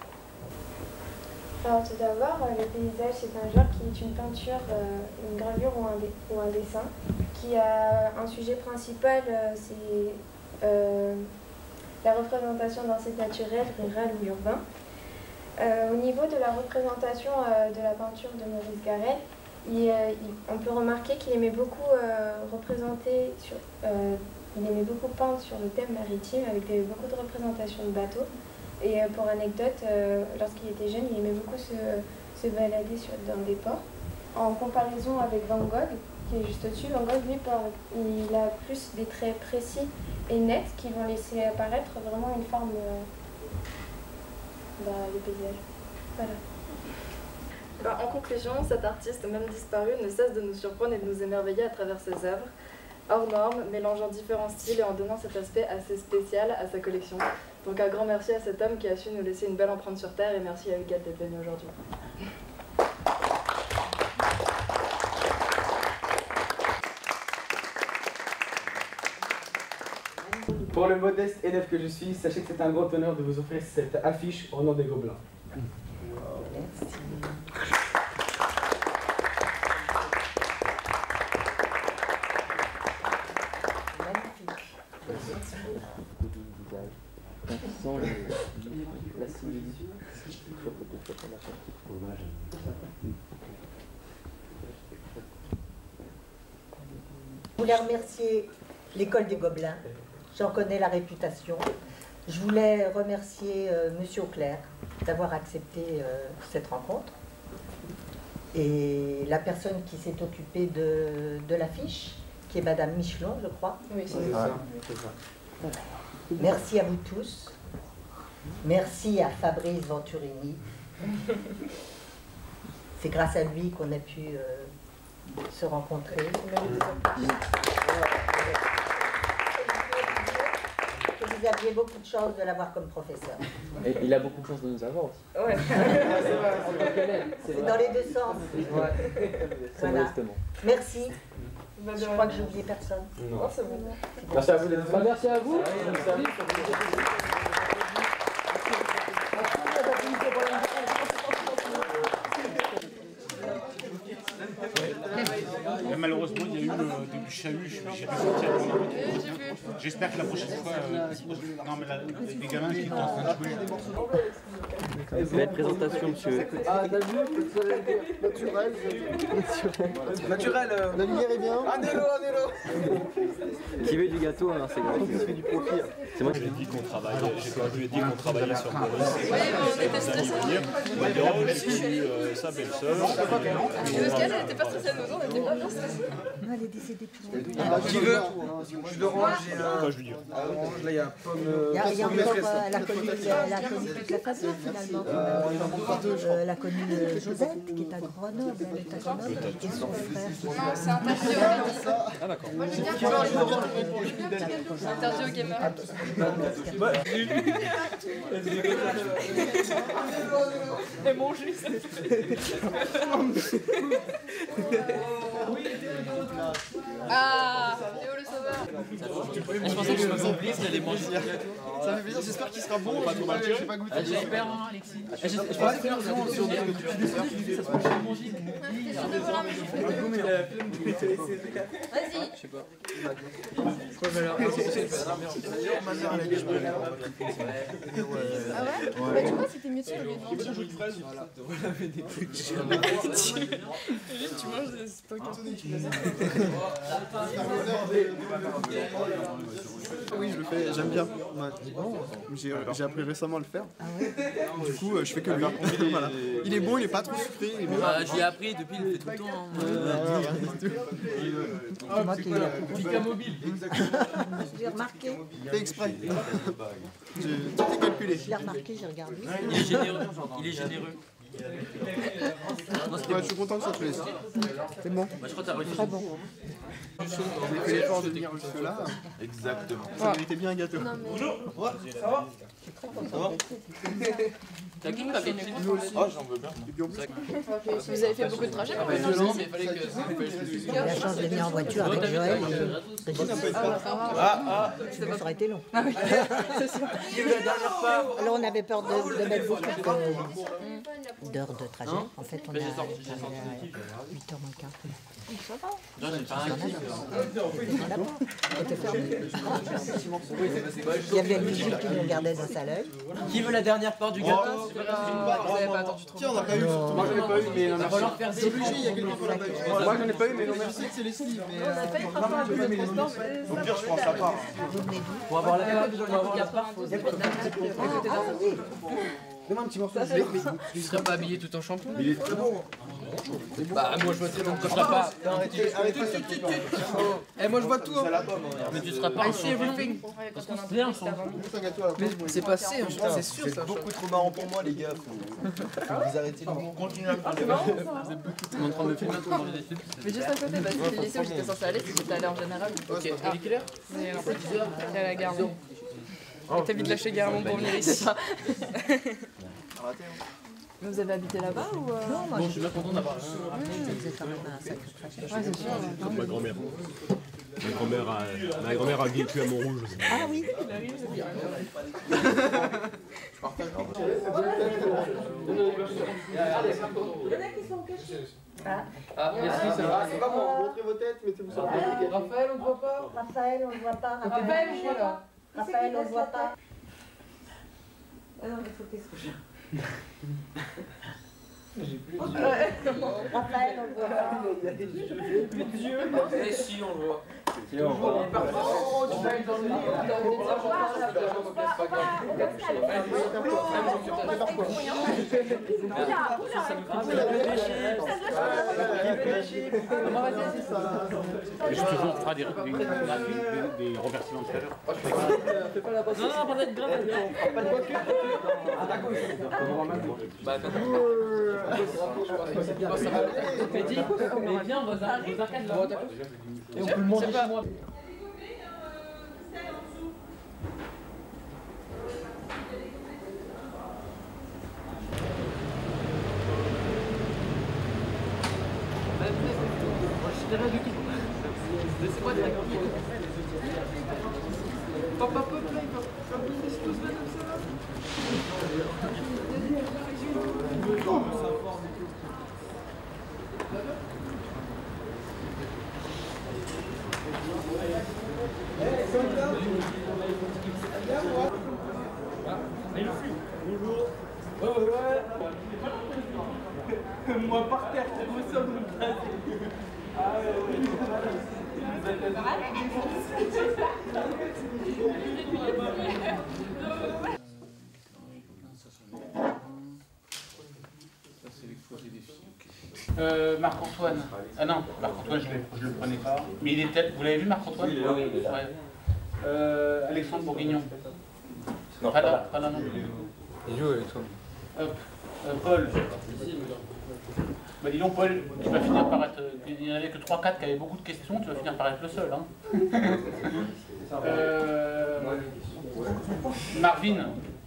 Alors tout d'abord, le paysage c'est un genre qui est une peinture, euh, une gravure ou un, dé ou un dessin, qui a un sujet principal, euh, c'est euh, la représentation d'un site naturel, rural ou urbain. Euh, au niveau de la représentation euh, de la peinture de Maurice Garrel, il, euh, il, on peut remarquer qu'il aimait beaucoup euh, représenter, sur, euh, il aimait beaucoup peindre sur le thème maritime avec des, beaucoup de représentations de bateaux. Et euh, pour anecdote, euh, lorsqu'il était jeune, il aimait beaucoup se, se balader sur, dans des ports. En comparaison avec Van Gogh, qui est juste au-dessus, Van Gogh, lui, il a plus des traits précis et nets qui vont laisser apparaître vraiment une forme euh, bah, de paysage. Voilà. Ben, en conclusion, cet artiste, même disparu, ne cesse de nous surprendre et de nous émerveiller à travers ses œuvres, hors normes, mélangeant différents styles et en donnant cet aspect assez spécial à sa collection. Donc un grand merci à cet homme qui a su nous laisser une belle empreinte sur Terre et merci à Huguette d'être venu aujourd'hui. Pour le modeste élève que je suis, sachez que c'est un grand honneur de vous offrir cette affiche au nom des Gobelins. Merci. Sans le, la similitude, Je voulais remercier l'école des Gobelins, j'en connais la réputation. Je voulais remercier euh, Monsieur Auclair d'avoir accepté euh, cette rencontre. Et la personne qui s'est occupée de, de l'affiche, qui est Madame Michelon, je crois. Oui, c'est Ouais, ça. c'est ça. Merci à vous tous. Merci à Fabrice Venturini. C'est grâce à lui qu'on a pu euh, se rencontrer. Que vous aviez beaucoup de chance de l'avoir comme professeur. Et il a beaucoup de chance de nous avoir aussi. Ouais. C'est dans les deux sens. Ouais. Voilà. Modestement. Merci. Je crois que j'ai oublié personne. Non. Oh, c'est bon. Merci à vous d'être Bah, merci à vous. Mais malheureusement, il y a eu euh, des chahuts, je j'ai réussi à voir. J'espère que la prochaine fois. euh, non, mais là, les gamins qui sont en train de jouer. Belle présentation, monsieur. Ah, t'as vu? Naturel. Naturel. euh, La lumière est bien. Un élo, un élo. Qui veut du gâteau, hein, c'est gratuit. C'est du profil. C'est moi Je qui lui ai dit qu'on travaillait, je lui ai dit qu'on travaillait sur Maurice. Oui, on était stressés. D'ailleurs, j'ai vu euh, sa belle-sœur. Et Pascal, elle était pas stressée, nous, on était pas bien stressés. Non, elle est décédée depuis longtemps. Ah, qui veut? Je l'orange et Pourquoi je lui dis orange, là il y a pomme. Il y a, il y a encore, euh, elle a connu, elle a connu toute la famille finalement. Euh, elle a connu euh, Josette qui est à Grenoble, elle est à Grenoble, et son frère. Non, c'est interdit aux gamers. Ah d'accord. Moi, je viens de C'est interdit aux gamers. Et mon jus, Ah, Théo le sauveur. Je pensais que je me complice, il y a des mentir. Ça fait plaisir, j'espère qu'il sera bon. Pas trop mal tiré. J'espère, hein, Alexis. Je pensais que nous sur des que tu faisais ça se passe chez manger. Vas-y. Je sais pas. Ah ouais? Bah tu vois, c'était mieux de se lever devant. Bien joué de fraise. Voilà, des trucs. Tu manges des stocks. Oui, je le fais, j'aime bien. J'ai j'ai appris récemment à le faire. Du coup, euh, je fais que lui. Voilà. Il est bon, il est pas trop sucré. il est bien. Bah, j'y ai appris depuis, il le fait tout le temps. C'est moi qui l'ai Pika mobile. Je l'ai remarqué. Fait exprès. J'ai tout est calculé. Je l'ai remarqué, j'ai regardé. Il est généreux, il est généreux. Ouais, je suis content que ça te plaise. C'est bon. Bah, je crois que t'as réussi. Très bon. J'ai fait l'effort de venir jusque-là. Exactement. Ça méritait bien un gâteau. Bonjour. Ouais, ça va? Ça va? T'as qui pas fait Oh, j'en veux bien. Vous avez fait beaucoup de trajets? mais il fallait que. J'ai eu la chance de venir en voiture avec Joël et Brigitte. Ah, ah. Sinon, ça aurait été long. Ah oui, c'est sûr. Alors, on avait peur de, de mettre beaucoup de- d'heures de trajet. En fait, on a huit heures moins quart. Ça va. Non, j'ai pas un C'était fermé. Il y avait Brigitte qui nous regardait d'un seul œil. Qui veut la dernière part du gâteau? Vous avez pas attendu trop Tiens, on n'a pas eu. Moi j'en ai pas eu, mais non, On va merci. leur faire C'est obligé, il y a quelqu'un qui l'a pas eu. Moi j'en ai pas eu, mais non, Je merci. sais que c'est les Steve, mais. On n'a pas eu trop de temps à plus de transport, Au mais pire, je prends sa part. Pour avoir la part, pour avoir la part, faut se mettre Donne-moi un petit morceau. Tu serais pas habillé tout en champion? Il est très bon. Bah, moi je vois très bien que je serais pas. Arrêtez, arrêtez, ça me pas. Eh, moi je vois tout. Mais tu seras pas en champion. parce qu'on a un Juste un gâteau à la pomme. C'est passé, c'est sûr ça. C'est beaucoup trop marrant pour moi, les gars. Faut, faut vous arrêter de continuer à me Ah, c'est marrant ça. Tu es en train de me filmer un truc dans les défis. Mais juste à côté, parce que le lycée où j'étais censée aller, c'était allé en général. Ok, à quelle heure? Mais en fait, j'étais à la gare. Et t'as vite lâché Garmont pour venir ici. Mais vous avez habité là-bas ou euh... Non, moi Bon, je suis bien content d'avoir. ça faisait quand même un sacré trajet. Ouais, c'est sûr. Comme ma grand-mère. Ma grand-mère a, ma grand-mère a vécu à Montrouge aussi. Ah oui. Ah, Ah, merci, ça va. C'est pas bon, montrez vos têtes, mettez-vous sur le côté. Raphaël, on ne voit pas. Raphaël, on ne voit pas. on peut pas bouger là. Raphaël, on ne voit pas. Ah non, mais faut que tu Raphaël, on ne voit pas. Et si, on le voit. Oh, tu vas Et je toujours fera des, des, des, des remerciements tout à l'heure. Non, non, pas d'être grave. Mais dis, mais viens, vos arcades là. Et on peut le manger chez moi. Je rien du tout. C'est quoi des règles? Papa, papa, il va faire une liste de semaines comme ça. Bonjour. Ouais, ouais, ouais. Moi par terre, je me somme le place. Ah ouais, ouais. Euh, Marc-Antoine. Ah non, Marc-Antoine, je ne le prenais pas. Mais il était. Vous l'avez vu, Marc-Antoine? Oui, oui, il est là. Ouais. Euh, Alexandre Bourguignon. Non, pas là, pas là non plus. Il joue Alexandre. Hop. Euh, Paul. Bah dis donc, Paul, tu vas finir par être. Il n'y en avait que trois quatre qui avaient beaucoup de questions, tu vas finir par être le seul. Hein. euh, Marvin.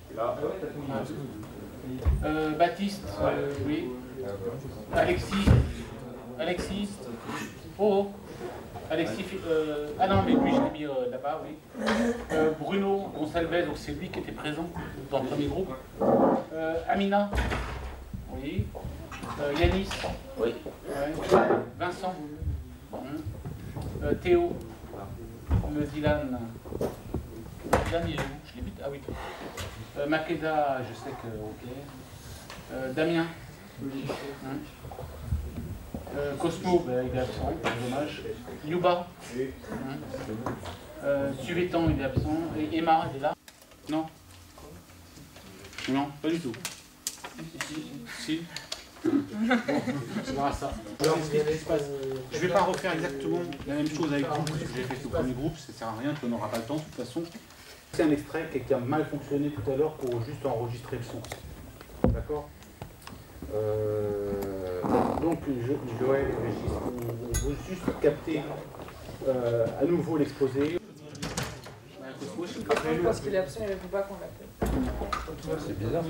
Euh, Baptiste, euh, oui. Alexis. Alexis. Oh, oh. Alexis. Euh, ah non, mais lui, je l'ai mis euh, là-bas, oui. Euh, Bruno Gonçalves, donc c'est lui qui était présent dans le premier groupe. Euh, Amina. Oui. Euh, Yanis. Oui. Ouais. Vincent. Mmh. Euh, Théo. Le Dylan. Dylan, il est où? Je l'ai vu. Ah oui. Euh, Makeda, je sais que. Ok. Euh, Damien. Mmh. Euh, Cosmo, ben, il est absent, dommage. Yuba. Mmh. Euh, Suvétan, il est absent. Et Emma, elle est là? Non. Non, pas du tout. Si. Bon, on verra ça. Alors, ce qui se passe, je ne vais pas refaire exactement la même chose avec vous que j'ai fait au premier groupe, ça ne sert à rien, on n'aura pas le temps de toute façon. C'est un extrait qui a mal fonctionné tout à l'heure pour juste enregistrer le son. D'accord? euh, Donc, Joël et Régis, on, on veut juste capter euh, à nouveau l'exposé. Parce qu'il est absent, il ne répond pas qu'on l'appelle. C'est bizarre.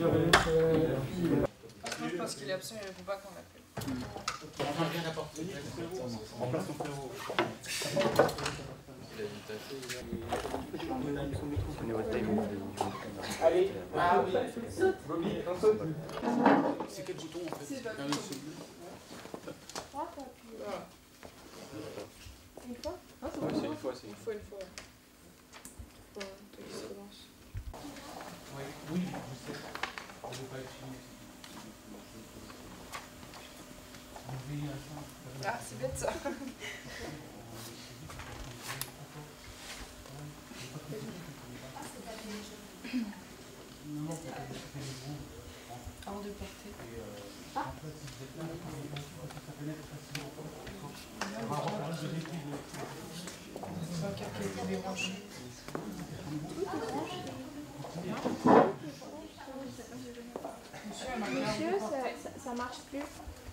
Parce qu'il est absent, il ne répond pas qu'on l'appelle. Enfin, rien d'apporter. Remplace ton frérot. Allez, ah oui. C'est quel bouton en fait? C'est pas ah, tout. Une fois? Ah, c'est Ouais, bon, c'est une fois, c'est une fois, une fois. Ouais, toi qui se relance. Oui, oui, je sais. On ne veut pas être fini. Ah, c'est bête ça. Avant de porter. Ah. C'est un câble qui est débranché. Monsieur, ça, ça, ça marche plus.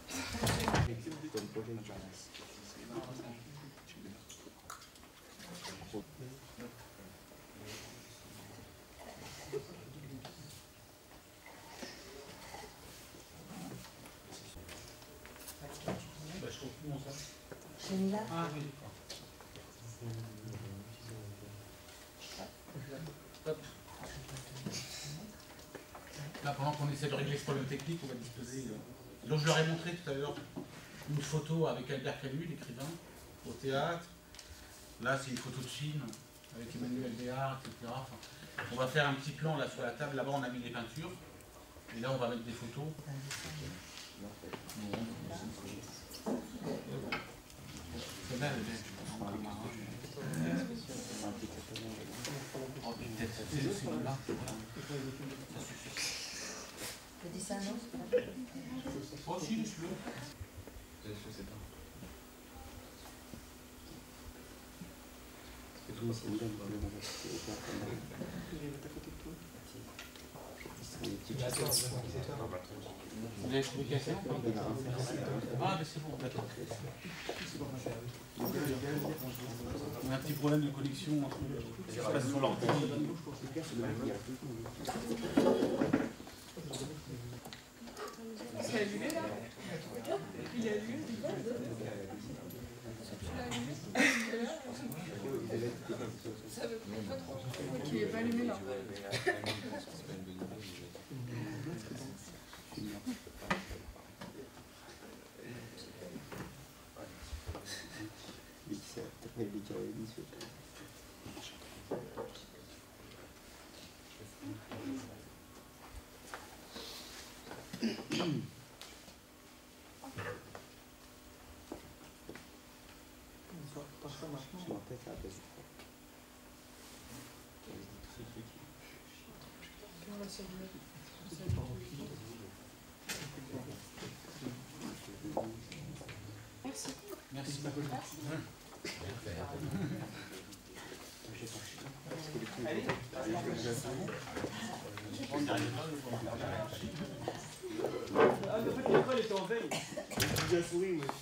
Là. Ah oui, d'accord. Là, pendant qu'on essaie de régler ce problème technique, on va disposer. Euh... Donc, je leur ai montré tout à l'heure une photo avec Albert Camus, l'écrivain, au théâtre. Là, c'est une photo de Chine avec Emmanuel Béard, et cetera. Enfin, on va faire un petit plan là sur la table. Là-bas, on a mis les peintures. Et là, on va mettre des photos. C'est belle, celui-là. Le dessin, non? Oh, si, laisse-le. Je sais pas. L'explication. Ah, mais c'est bon, d'accord. On a un petit problème de connexion entre ce qui se passe sur l'ordi. C'est allumé là? Il est allumé? Ça veut pas trop. Ok, il est pas allumé là. Merci. Merci. Allez. Ah, en fait, l'école était en veille. J'ai bien souri, moi.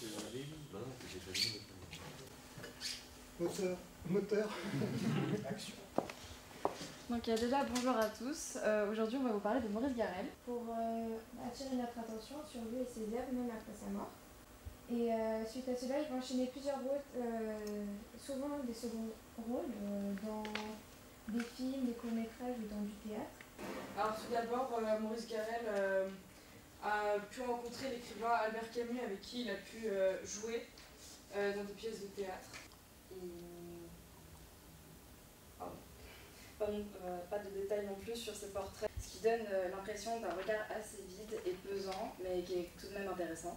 Moteur. Moteur. Action. Donc euh, déjà bonjour à tous, euh, aujourd'hui on va vous parler de Maurice Garrel. Pour euh, attirer notre attention sur lui et ses œuvres, même après sa mort. Et euh, suite à cela, il va enchaîner plusieurs rôles, euh, souvent des seconds rôles, euh, dans des films, des courts-métrages ou dans du théâtre. Alors tout d'abord, euh, Maurice Garrel euh, a pu rencontrer l'écrivain Albert Camus avec qui il a pu euh, jouer euh, dans des pièces de théâtre. Et... Pardon. Pas, euh, pas de détails non plus sur ses portraits, ce qui donne euh, l'impression d'un regard assez vide et pesant, mais qui est tout de même intéressant.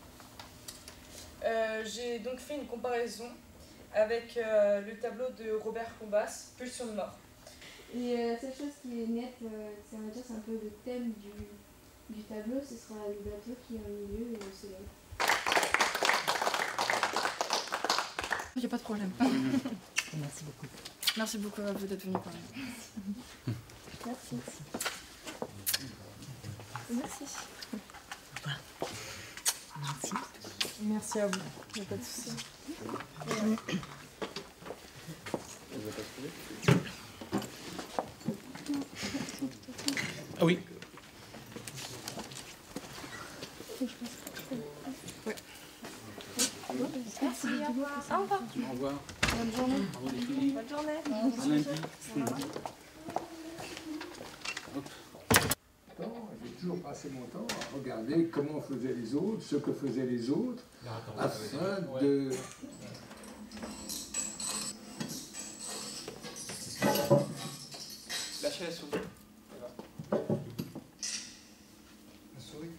Euh, J'ai donc fait une comparaison avec euh, le tableau de Robert Combas, Pulsion de mort. Et euh, la seule chose qui est nette, euh, ça va dire c'est un peu le thème du, du tableau, ce sera le bateau qui est au milieu et le soleil. Il n'y a pas de problème. Merci beaucoup. Merci beaucoup à vous d'être venu parler. Merci. Merci. Merci. Merci à vous, il n'y a pas de souci. Ah oui. Ouais. Merci, au revoir. Au revoir. Au revoir. Bonne journée. Bonne journée. À lundi. J'ai toujours passé mon temps à regarder comment faisaient les autres, ce que faisaient les autres, afin de... Lâchez la souris. La souris.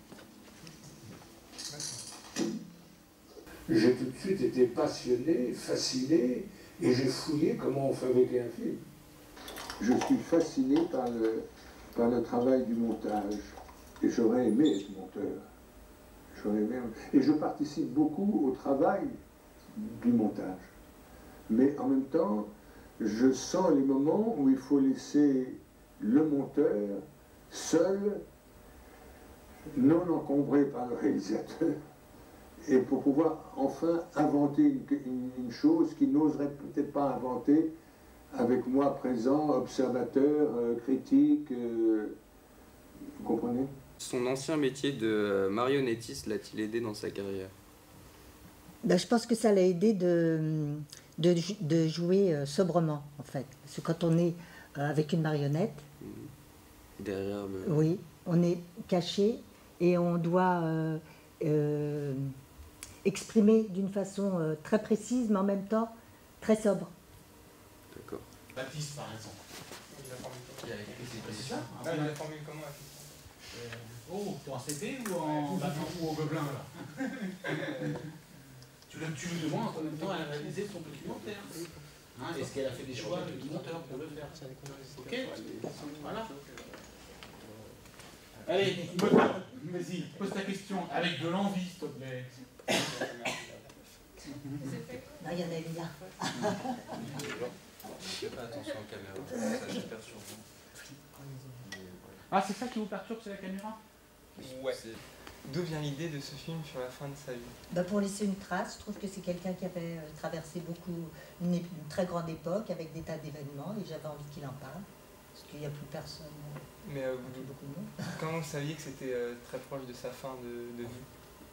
J'ai tout de suite été passionné, fasciné, et j'ai fouillé comment on fabriquait un film. Je suis fasciné par le, par le travail du montage, et j'aurais aimé être monteur. J'aurais aimé... Et je participe beaucoup au travail du montage. Mais en même temps, je sens les moments où il faut laisser le monteur seul, non encombré par le réalisateur, et pour pouvoir enfin inventer une, une, une chose qu'il n'oserait peut-être pas inventer avec moi présent, observateur, euh, critique, euh, vous comprenez? Son ancien métier de marionnettiste l'a-t-il aidé dans sa carrière? Ben, je pense que ça l'a aidé de, de, de jouer euh, sobrement, en fait. Parce que quand on est euh, avec une marionnette, derrière le... oui, on est caché et on doit euh, euh, exprimer d'une façon euh, très précise, mais en même temps très sobre. D'accord. Baptiste, par exemple. Il a formule Qui a écrit ces positions. comment? Il a formule comment? Oh, t'es en C P ou en bateau ou au gobelin là? Tu le tues de moi en même temps à réaliser son documentaire. Hein, est-ce qu'elle a fait des choix de monteur pour le faire? Ok. Voilà. Allez, vas-y, pose ta question avec de l'envie, s'il te plaît. Non, il y en a une là. Fais pas attention aux caméras, ça je perturbe. Ah, c'est ça qui vous perturbe, c'est la caméra? Ouais. D'où vient l'idée de ce film sur la fin de sa vie? Bah pour laisser une trace, je trouve que c'est quelqu'un qui avait euh, traversé beaucoup, une, une très grande époque avec des tas d'événements et j'avais envie qu'il en parle. Parce qu'il n'y a plus personne. Euh, Mais euh, vous, beaucoup de monde. Comment vous saviez que c'était euh, très proche de sa fin de, de vie?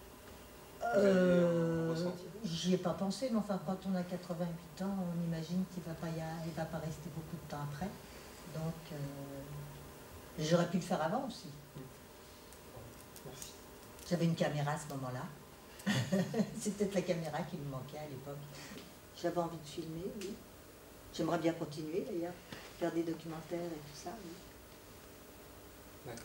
Euh, J'y ai pas pensé, mais enfin, quand on a quatre-vingt-huit ans, on imagine qu'il ne va, pas y a, il va pas rester beaucoup de temps après. Donc, euh, j'aurais pu le faire avant aussi. Merci. J'avais une caméra à ce moment-là. C'est peut-être la caméra qui me manquait à l'époque. J'avais envie de filmer, oui. J'aimerais bien continuer d'ailleurs, faire des documentaires et tout ça, oui. D'accord.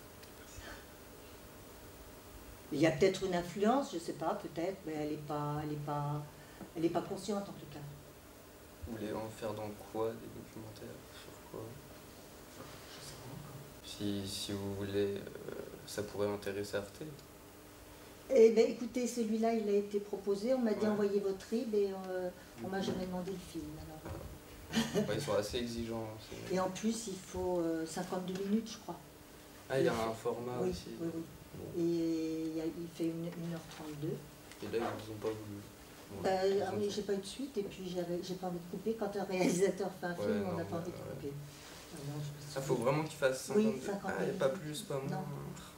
Il y a peut-être une influence, je ne sais pas, peut-être, mais elle n'est pas, elle est pas, elle est pas consciente en tout cas. Vous voulez en faire dans quoi, des documentaires? Sur quoi? Si, si vous voulez, euh, ça pourrait intéresser Arte. Eh bien écoutez, celui-là il a été proposé, on m'a dit Ouais. envoyez votre rib et euh, on m'a jamais demandé le film. Alors. Ouais, ils sont assez exigeants. c'est- Et en plus il faut euh, cinquante-deux minutes je crois. Ah, il y a un format oui, aussi. Oui, oui. Et il, y a- il fait une heure trente-deux. Et là, ils vous ont pas voulu. Ouais, Bah, ils ah ont oui, fait- j'ai pas eu de suite et puis j'avais- j'ai pas envie de couper. Quand un réalisateur fait un Ouais, film, on non, n'a pas envie de ouais. couper. Ah, non, je- Ah, faut vraiment qu'il fasse Oui, cinquante-deux. cinquante-deux Ah, et pas minutes. plus, pas moins. Non.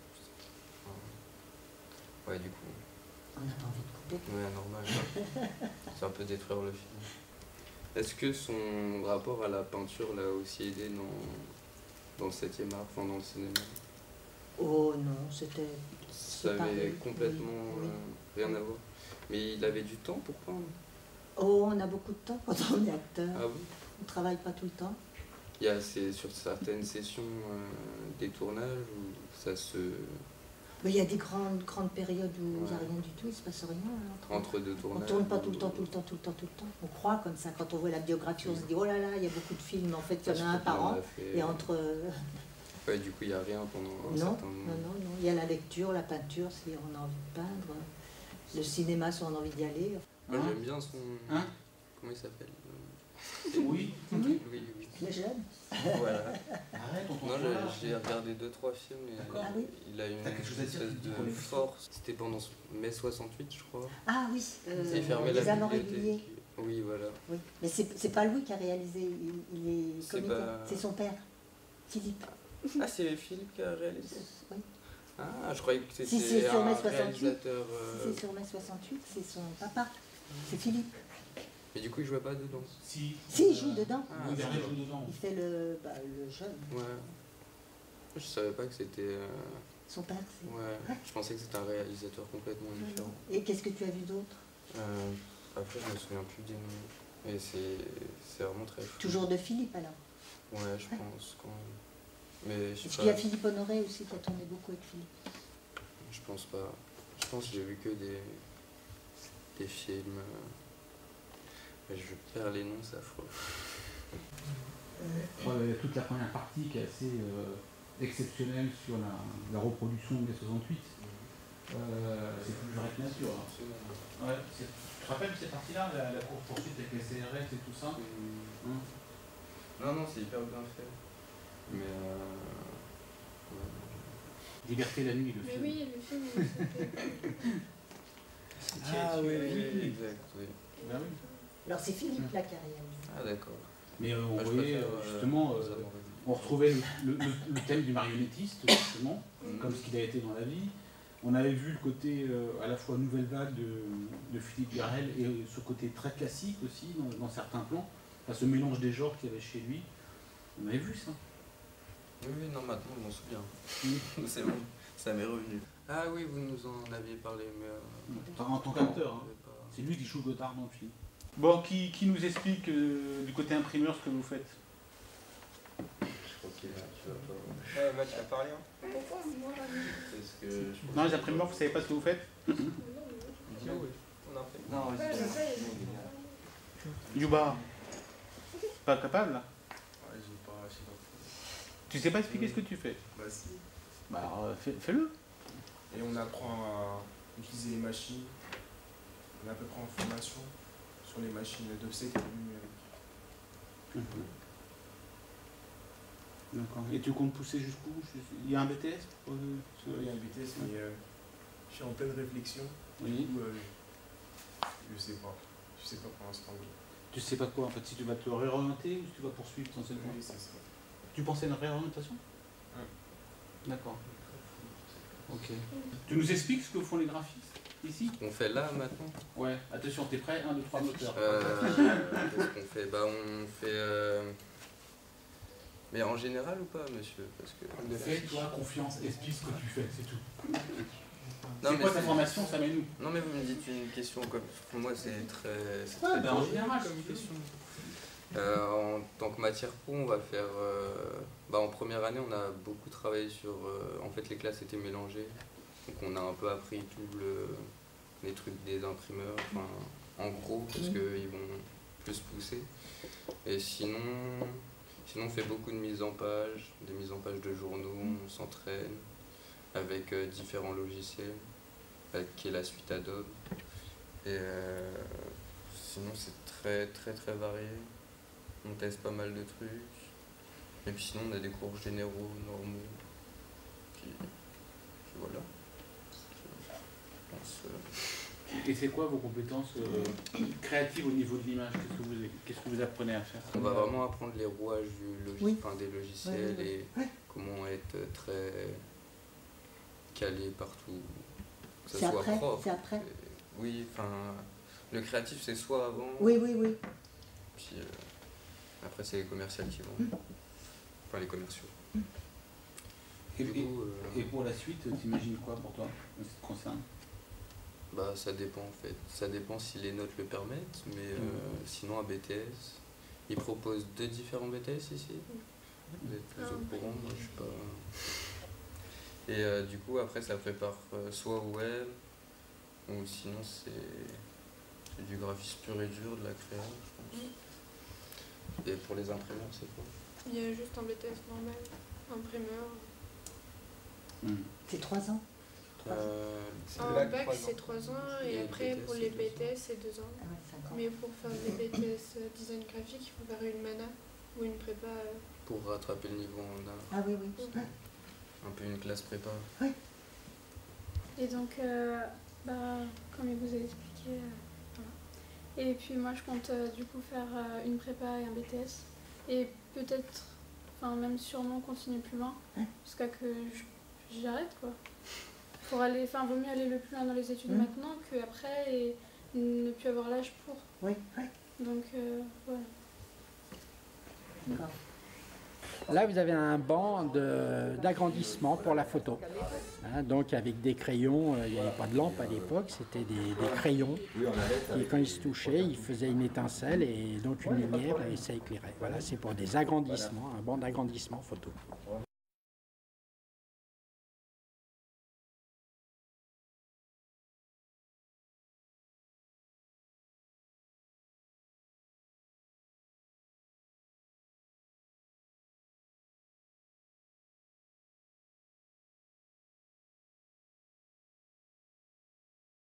Ouais, du coup. On n'a pas envie de couper. Ouais, normal. C'est un peu détruire le film. Est-ce que son rapport à la peinture l'a aussi aidé dans, dans le septième art, enfin dans le cinéma? Oh non, c'était. Ça c'est avait pareil, complètement oui, oui. euh, rien à voir. Mais il avait du temps pour peindre. Oh, on a beaucoup de temps quand on est acteur. Ah oui? On travaille pas tout le temps. Il y a c'est sur certaines sessions euh, des tournages où ça se. Mais il y a des grandes, grandes périodes où il n'y a Ouais. rien du tout, il se passe rien. hein. Entre deux On tournages. tourne pas tout le temps, tout le temps, tout le temps, tout le temps. On croit comme ça, quand on voit la biographie, on se dit oh là là, il y a beaucoup de films, en fait il y en a un par an. Et entre. euh, Ouais, du coup, il n'y a rien pendant un Non, certain non, moment. non, non. Il y a la lecture, la peinture, si on a envie de peindre. Le cinéma, si on a envie d'y aller. Moi, Hein j'aime bien son. Hein Comment il s'appelle? Oui. Oui, oui, oui. Les jeunes. Voilà. Arrête, on Non, t'en j'ai- parle. j'ai regardé deux trois films et D'accord. Ah oui. il a une T'as quelque chose à dire, espèce tu dis de pour les force. C'était pendant mai soixante-huit, je crois. Ah oui, euh, Il fermait Les la Amants bibliothèque. réguliers. Oui, voilà. Oui. Mais c'est c'est pas lui qui a réalisé, il, il est C'est comédien. pas- C'est son père, Philippe. Ah, c'est Philippe qui a réalisé? Oui. Ah, je croyais que Si, c'est c'était sur mai un soixante-huit. réalisateur. Si, euh, c'est sur mai soixante-huit, c'est son papa. C'est Philippe. Mais du coup, il jouait pas dedans. Si. Si, il joue dedans. Ah, Oui, Bernard d'accord. joue dedans. Il fait le, bah, le jeune. Ouais. Je savais pas que c'était. euh, Son père, c'est. Ouais, je pensais que c'était un réalisateur complètement différent. Et qu'est-ce que tu as vu d'autre? Euh, après, je me souviens plus des noms. Mais c'est c'est vraiment très fou. Toujours de Philippe alors. Ouais, je pense quand même. Mais je sais Parce pas. qu'il y a Philippe Honoré aussi qui a tourné beaucoup avec Philippe. Je pense pas. Je pense que j'ai vu que des, des films. euh, mais je perds les noms, c'est affreux. Euh, toute la première partie qui est assez euh, exceptionnelle sur la, la reproduction de mai soixante-huit. Euh, c'est plus direct nature. Hein. Ouais, c'est- tu te rappelles de cette partie-là, la, la course-poursuite avec les C R S et tout ça? Hein? Non, non, c'est hyper bien fait. Mais. Euh, Liberté la nuit, le Mais film. oui, le film. il s'appelle- Ah oui, oui, exact, oui. Ben oui. Alors c'est Philippe là qui a réalisé. Ah d'accord. Mais euh, on Bah, je voyait préfère, euh, euh, justement, euh, les Amants réguliers. on retrouvait le, le- le thème du marionnettiste, justement, Mhm. comme ce qu'il a été dans la vie. On avait vu le côté euh, à la fois nouvelle vague de, de Philippe Garrel et euh, ce côté très classique aussi dans, dans certains plans, enfin, ce mélange des genres qu'il y avait chez lui. On avait vu ça. Oui, oui, non, maintenant je m'en souviens. Oui. C'est bon, ça m'est revenu. Ah oui, vous nous en aviez parlé, mais. euh, En tant qu'acteur, hein. C'est lui qui joue Godard dans le film. Bon, qui, qui nous explique euh, du côté imprimeur ce que vous faites? Je crois qu'il a, tu vas pas. Ouais, bah, tu vas parler. Hein. Pourquoi moi Parce que je pense Non, les que- imprimeurs, vous savez pas ce que vous faites? Dis oui, on imprime. Non, Ouais, vas-y. je sais. Yuba, Pas capable là? Ouais, j'ai pas, je sais pas. Tu sais pas expliquer ce que tu fais? Bah si. Bah alors, euh, fais- fais-le. Et on apprend à utiliser les machines. On est à peu près en formation sur les machines d'offset et de numérique. Mhm. D'accord. Et tu comptes pousser jusqu'où? Il y a un B T S pour, euh, sur- Il y a un B T S, mais euh, je suis en pleine réflexion. Oui. Du coup, euh, je sais pas. Je sais pas pour l'instant. Tu sais pas quoi en fait, si tu vas te réorienter ou si tu vas poursuivre ton enseignement? Oui, c'est ça. Tu pensais à une réorientation? Ouais. D'accord. Ok. Tu nous expliques ce que font les graphistes ici? On fait là maintenant? Ouais. Attention, t'es prêt? un, deux, trois, moteur. Euh, Qu'est-ce qu'on fait? Bah on fait... euh, Mais en général ou pas, monsieur? Parce que... Fais-toi confiance, explique ce que tu fais, c'est tout. Non, C'est mais quoi ta c'est- formation, ça met nous? Non mais vous me dites une question comme... Pour moi c'est très... c'est Ouais, très bah, en tôt général, comme si tu veux. question. Euh, en tant que matière pro, on va faire... euh, Bah, en première année, on a beaucoup travaillé sur... euh, En fait, les classes étaient mélangées. Donc on a un peu appris tout le... les trucs des imprimeurs, enfin, en gros, parce Mhm. qu'ils vont plus pousser. Et sinon... Sinon, on fait beaucoup de mises en page, des mises en page de journaux, on s'entraîne avec euh, différents logiciels, avec, qui est la suite Adobe. Et euh, sinon, c'est très très très varié. On teste pas mal de trucs. Et puis sinon, on a des cours généraux, normaux. Puis, puis voilà. Je pense, euh, Et c'est quoi vos compétences euh, créatives au niveau de l'image? Qu'est-ce que vous, qu'est-ce que vous apprenez à faire? On va vraiment apprendre les rouages du logis- Oui. enfin, des logiciels Ouais, ouais, ouais. et comment être très calé partout. Que ça C'est soit après, propre. c'est après. Et- Oui, enfin, le créatif c'est soit avant. Oui, oui, oui. Puis euh, après c'est les commerciaux qui vont. Enfin les commerciaux. Et, Du et- coup, euh, et pour la suite, t'imagines quoi pour toi, en ce qui te concerne? Bah ça dépend en fait. Ça dépend si les notes le permettent, mais euh, Mhm. sinon à B T S, ils proposent deux différents B T S ici. Vous êtes plus Ah, au courant, moi je suis pas. Et euh, du coup après ça prépare euh, soit web, ou sinon c'est c'est du graphisme pur et dur, de la créa, je pense. Et pour les imprimeurs c'est quoi? Il y a juste un B T S normal, imprimeur. C'est trois ans. Euh, En bac, bac trois ans. c'est trois ans Et et le après B T S, pour c'est les deux B T S c'est deux ans. Ah ouais, cinq ans. Mais pour faire les B T S euh, design graphique, il faut faire une mana ou une prépa. euh, Pour rattraper le niveau en art. Ah oui, oui. Un peu une classe prépa. Et donc, euh, bah, comme il vous a expliqué, euh, voilà. Et puis moi, je compte euh, du coup faire euh, une prépa et un B T S. Et peut-être, enfin même sûrement continuer plus loin, jusqu'à que je- j'arrête quoi. Pour aller, enfin vaut mieux aller le plus loin dans les études Mhm. maintenant qu'après et ne plus avoir l'âge pour. Oui, oui. Donc euh, voilà. D'accord. Là, vous avez un banc de- d'agrandissement pour la photo. Hein, donc avec des crayons, euh, il n'y avait pas de lampe à l'époque, c'était des, des crayons. Et quand ils se touchaient, ils faisaient une étincelle et donc une lumière et ça éclairait. Voilà, c'est pour des agrandissements, un banc d'agrandissement photo.